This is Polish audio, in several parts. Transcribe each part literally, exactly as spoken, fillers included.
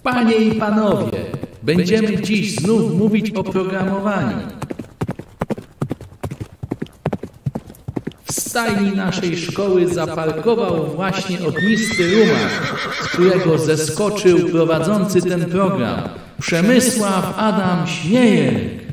Panie i panowie, będziemy dziś znów mówić o programowaniu. W stajni naszej szkoły zaparkował właśnie ognisty rumar, z którego zeskoczył prowadzący ten program, Przemysław Adam Śmiejek.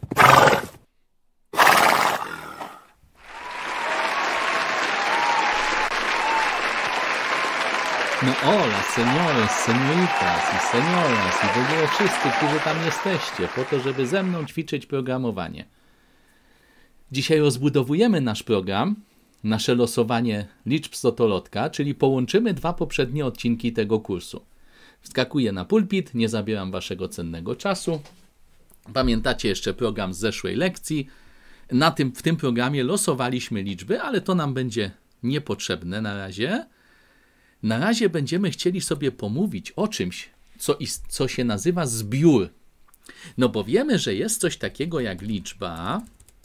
No hola, señores, señoritas y señoras i w ogóle wszyscy, którzy tam jesteście, po to, żeby ze mną ćwiczyć programowanie. Dzisiaj rozbudowujemy nasz program, nasze losowanie liczb z totolotka, czyli połączymy dwa poprzednie odcinki tego kursu. Wskakuję na pulpit, nie zabieram waszego cennego czasu. Pamiętacie jeszcze program z zeszłej lekcji. Na tym, w tym programie losowaliśmy liczby, ale to nam będzie niepotrzebne na razie. Na razie będziemy chcieli sobie pomówić o czymś, co, ist, co się nazywa zbiór. No bo wiemy, że jest coś takiego jak liczba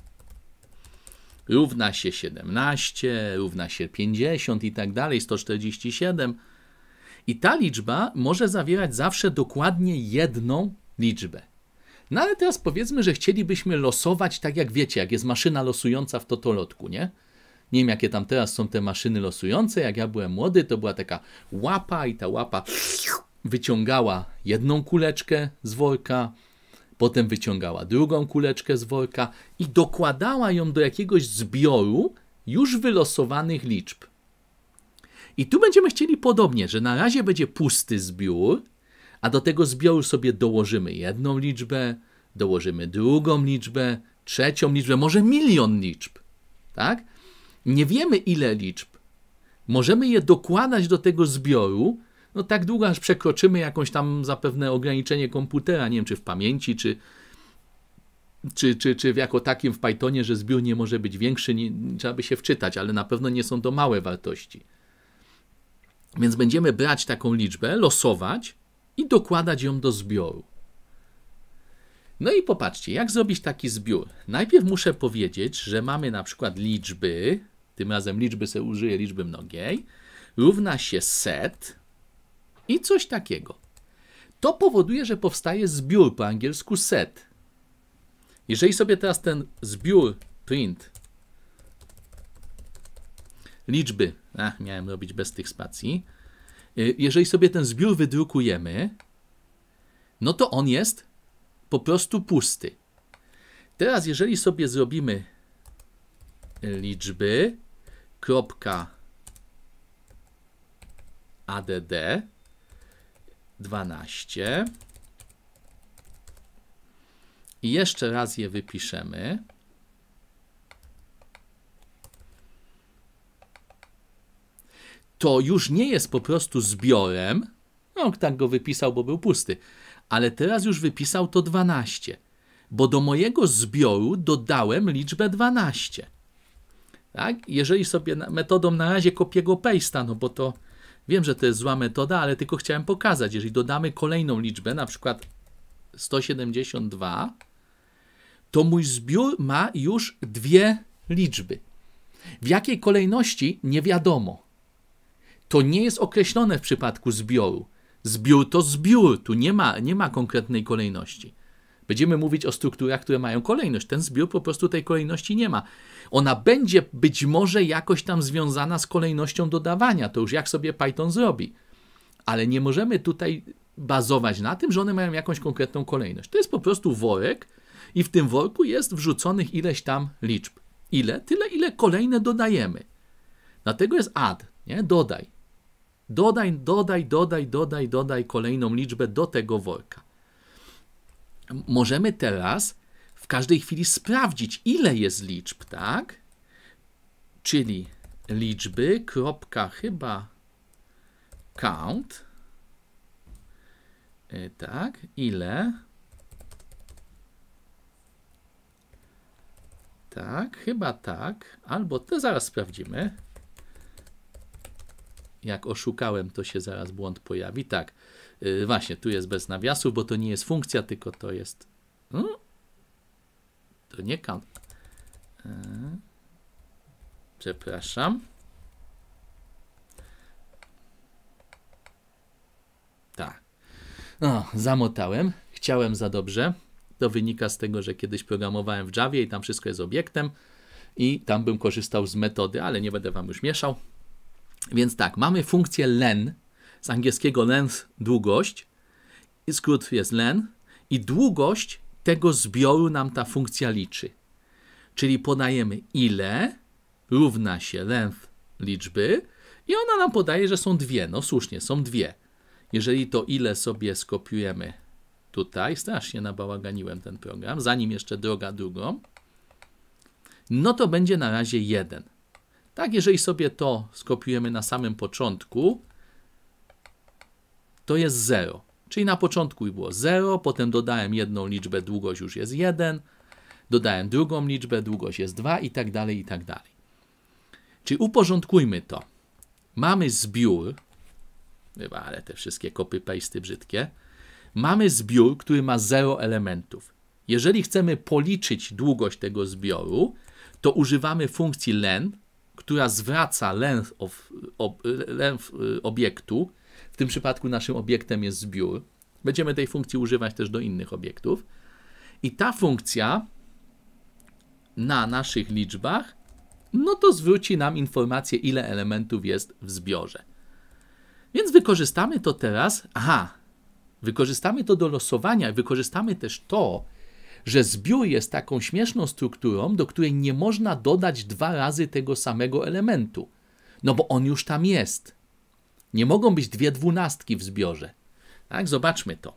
równa się siedemnaście, równa się pięćdziesiąt i tak dalej, sto czterdzieści siedem. I ta liczba może zawierać zawsze dokładnie jedną liczbę. No ale teraz powiedzmy, że chcielibyśmy losować tak jak wiecie, jak jest maszyna losująca w totolotku, nie? Nie wiem, jakie tam teraz są te maszyny losujące. Jak ja byłem młody, to była taka łapa i ta łapa wyciągała jedną kuleczkę z worka, potem wyciągała drugą kuleczkę z worka i dokładała ją do jakiegoś zbioru już wylosowanych liczb. I tu będziemy chcieli podobnie, że na razie będzie pusty zbiór, a do tego zbioru sobie dołożymy jedną liczbę, dołożymy drugą liczbę, trzecią liczbę, może milion liczb, tak? Nie wiemy ile liczb. Możemy je dokładać do tego zbioru, no tak długo aż przekroczymy jakąś tam zapewne ograniczenie komputera, nie wiem czy w pamięci, czy, czy, czy, czy jako takim w Pythonie, że zbiór nie może być większy, nie, trzeba by się wczytać, ale na pewno nie są to małe wartości. Więc będziemy brać taką liczbę, losować i dokładać ją do zbioru. No i popatrzcie, jak zrobić taki zbiór. Najpierw muszę powiedzieć, że mamy na przykład liczby, tym razem liczby sobie użyję liczby mnogiej, równa się set i coś takiego. To powoduje, że powstaje zbiór, po angielsku set. Jeżeli sobie teraz ten zbiór print liczby, ach, miałem robić bez tych spacji, jeżeli sobie ten zbiór wydrukujemy, no to on jest po prostu pusty. Teraz jeżeli sobie zrobimy liczby kropka add dwanaście i jeszcze raz je wypiszemy, to już nie jest po prostu zbiorem, no tak go wypisał, bo był pusty, ale teraz już wypisał to dwanaście, bo do mojego zbioru dodałem liczbę dwanaście. Tak? Jeżeli sobie metodą na razie kopiego paste'a, no bo to wiem, że to jest zła metoda, ale tylko chciałem pokazać, jeżeli dodamy kolejną liczbę, na przykład sto siedemdziesiąt dwa, to mój zbiór ma już dwie liczby. W jakiej kolejności? Nie wiadomo. To nie jest określone w przypadku zbioru. Zbiór to zbiór, tu nie ma, nie ma konkretnej kolejności. Będziemy mówić o strukturach, które mają kolejność. Ten zbiór po prostu tej kolejności nie ma. Ona będzie być może jakoś tam związana z kolejnością dodawania. To już jak sobie Python zrobi. Ale nie możemy tutaj bazować na tym, że one mają jakąś konkretną kolejność. To jest po prostu worek i w tym worku jest wrzuconych ileś tam liczb. Ile? Tyle, ile kolejne dodajemy. Dlatego jest add, nie? Dodaj. Dodaj, dodaj, dodaj, dodaj, dodaj kolejną liczbę do tego worka. Możemy teraz w każdej chwili sprawdzić, ile jest liczb, tak? Czyli liczby, kropka, chyba count. Yy, tak, ile? Tak, chyba tak. Albo to zaraz sprawdzimy. Jak oszukałem, to się zaraz błąd pojawi. Tak, yy, właśnie, tu jest bez nawiasów, bo to nie jest funkcja, tylko to jest... Hmm? To nie count. Yy. Przepraszam. Tak. O, zamotałem. Chciałem za dobrze. To wynika z tego, że kiedyś programowałem w Javie i tam wszystko jest obiektem i tam bym korzystał z metody, ale nie będę wam już mieszał. Więc tak, mamy funkcję len, z angielskiego length, długość, i skrót jest len, i długość tego zbioru nam ta funkcja liczy. Czyli podajemy ile równa się length liczby i ona nam podaje, że są dwie. No słusznie, są dwie. Jeżeli to ile sobie skopiujemy tutaj, strasznie nabałaganiłem ten program, zanim jeszcze droga drugą, no to będzie na razie jeden. Tak, jeżeli sobie to skopiujemy na samym początku, to jest zero. Czyli na początku było zero, potem dodałem jedną liczbę, długość już jest jeden, dodałem drugą liczbę, długość jest dwa i tak dalej, i tak dalej. Czyli uporządkujmy to. Mamy zbiór, ale te wszystkie copy-pasty brzydkie, mamy zbiór, który ma zero elementów. Jeżeli chcemy policzyć długość tego zbioru, to używamy funkcji len, która zwraca length, of, ob, length obiektu. W tym przypadku naszym obiektem jest zbiór. Będziemy tej funkcji używać też do innych obiektów. I ta funkcja na naszych liczbach, no to zwróci nam informację, ile elementów jest w zbiorze. Więc wykorzystamy to teraz. Aha, wykorzystamy to do losowania. Wykorzystamy też to, że zbiór jest taką śmieszną strukturą, do której nie można dodać dwa razy tego samego elementu. No bo on już tam jest. Nie mogą być dwie dwunastki w zbiorze. Tak, zobaczmy to.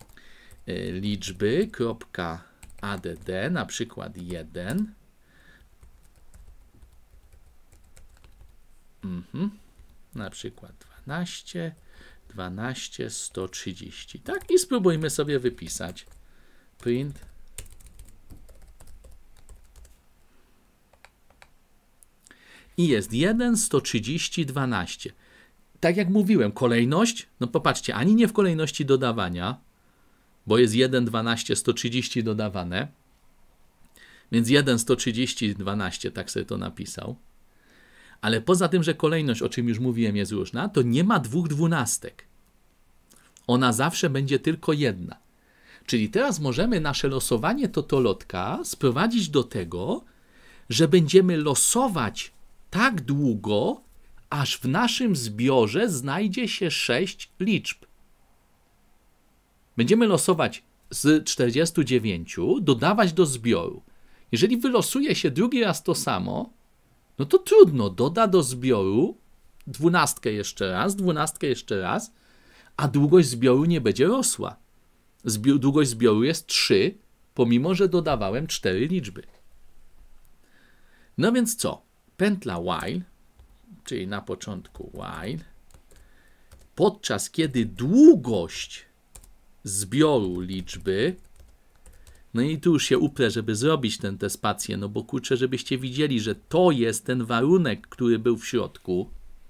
Liczby.add, na przykład jeden. Mhm. Na przykład dwanaście, dwanaście, sto trzydzieści. Tak, i spróbujmy sobie wypisać. Print. I jest jeden, sto trzydzieści, dwanaście. Tak jak mówiłem, kolejność, no popatrzcie, ani nie w kolejności dodawania, bo jest jeden, dwanaście, sto trzydzieści dodawane, więc jeden, sto trzydzieści, dwanaście, tak sobie to napisał. Ale poza tym, że kolejność, o czym już mówiłem, jest różna, to nie ma dwóch dwunastek. Ona zawsze będzie tylko jedna. Czyli teraz możemy nasze losowanie totolotka sprowadzić do tego, że będziemy losować tak długo, aż w naszym zbiorze znajdzie się sześć liczb. Będziemy losować z czterdziestu dziewięciu, dodawać do zbioru. Jeżeli wylosuje się drugi raz to samo, no to trudno, doda do zbioru dwunastkę jeszcze raz, dwunastkę jeszcze raz, a długość zbioru nie będzie rosła. Zbiór, długość zbioru jest trzy, pomimo że dodawałem cztery liczby. No więc co? Pętla while, czyli na początku while, podczas kiedy długość zbioru liczby, no i tu już się uprę, żeby zrobić ten, tę spację, no bo kurczę, żebyście widzieli, że to jest ten warunek, który był w środku.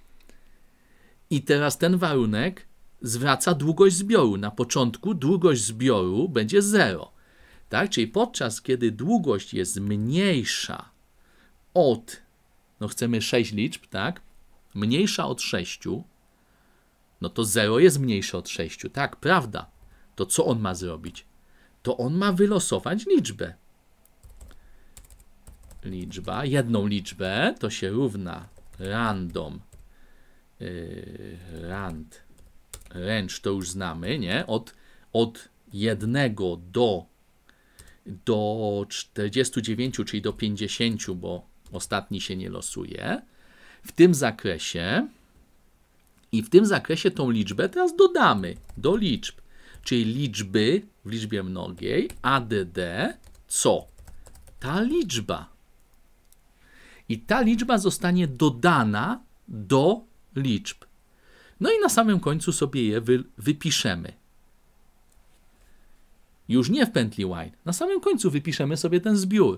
I teraz ten warunek zwraca długość zbioru. Na początku długość zbioru będzie zero. Tak? Czyli podczas kiedy długość jest mniejsza od, no chcemy sześć liczb, tak? Mniejsza od sześciu, no to zero jest mniejsze od sześciu. Tak, prawda. To co on ma zrobić? To on ma wylosować liczbę. Liczba, jedną liczbę, to się równa random, yy, rand, range to już znamy, nie? Od, od jednego do, do czterdziestu dziewięciu, czyli do pięćdziesięciu, bo ostatni się nie losuje. W tym zakresie i w tym zakresie tą liczbę teraz dodamy do liczb. Czyli liczby w liczbie mnogiej, add, co? Ta liczba. I ta liczba zostanie dodana do liczb. No i na samym końcu sobie je wy, wypiszemy. Już nie w pętli while. Na samym końcu wypiszemy sobie ten zbiór.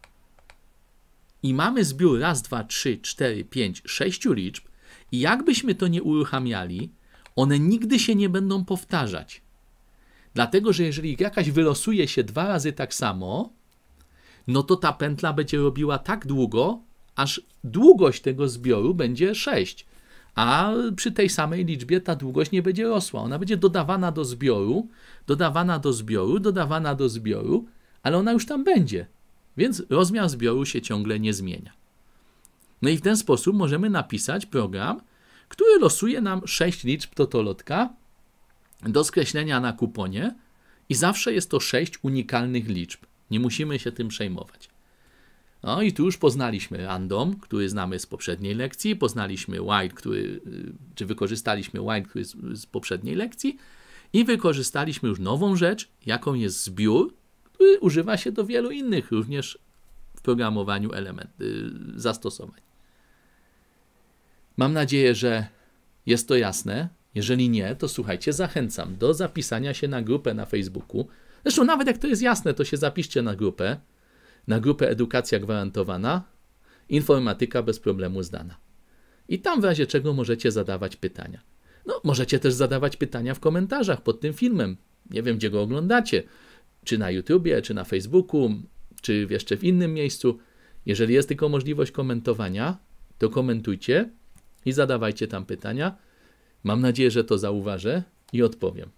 I mamy zbiór raz, dwa, trzy, cztery, pięć, sześciu liczb. I jakbyśmy to nie uruchamiali, one nigdy się nie będą powtarzać. Dlatego, że jeżeli jakaś wylosuje się dwa razy tak samo, no to ta pętla będzie robiła tak długo, aż długość tego zbioru będzie sześć. a przy tej samej liczbie ta długość nie będzie rosła. Ona będzie dodawana do zbioru, dodawana do zbioru, dodawana do zbioru, ale ona już tam będzie. Więc rozmiar zbioru się ciągle nie zmienia. No i w ten sposób możemy napisać program, który losuje nam sześć liczb totolotka do skreślenia na kuponie i zawsze jest to sześć unikalnych liczb. Nie musimy się tym przejmować. No i tu już poznaliśmy random, który znamy z poprzedniej lekcji, poznaliśmy while, który, czy wykorzystaliśmy while, który z, z poprzedniej lekcji i wykorzystaliśmy już nową rzecz, jaką jest zbiór, który używa się do wielu innych również w programowaniu element, zastosowań. Mam nadzieję, że jest to jasne. Jeżeli nie, to słuchajcie, zachęcam do zapisania się na grupę na Facebooku. Zresztą nawet jak to jest jasne, to się zapiszcie na grupę. Na grupę Edukacja Gwarantowana, informatyka bez problemu zdana. I tam w razie czego możecie zadawać pytania. No, możecie też zadawać pytania w komentarzach pod tym filmem. Nie wiem, gdzie go oglądacie. Czy na YouTubie, czy na Facebooku, czy jeszcze w innym miejscu. Jeżeli jest tylko możliwość komentowania, to komentujcie i zadawajcie tam pytania. Mam nadzieję, że to zauważę i odpowiem.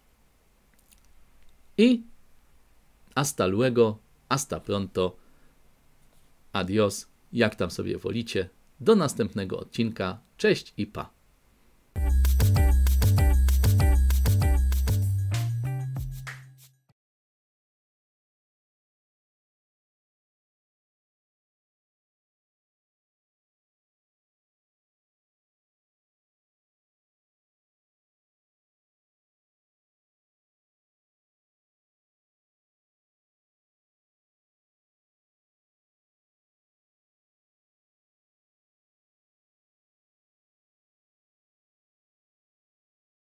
I hasta luego, hasta pronto, adios, jak tam sobie wolicie. Do następnego odcinka. Cześć i pa.